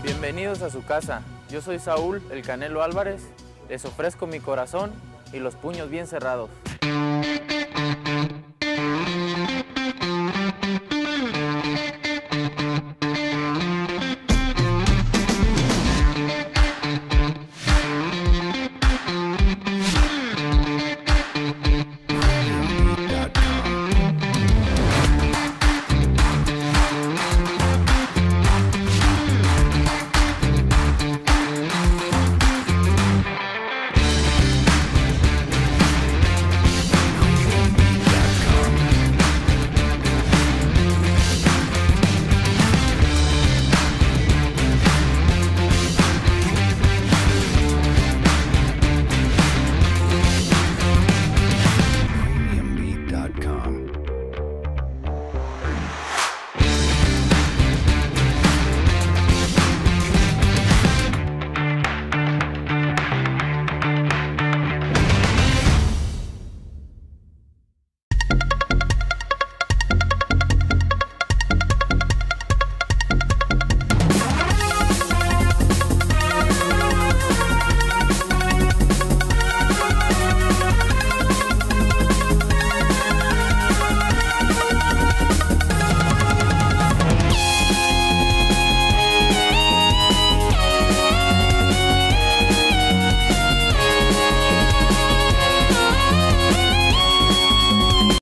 Bienvenidos a su casa. Yo soy Saúl El Canelo Álvarez. Les ofrezco mi corazón y los puños bien cerrados.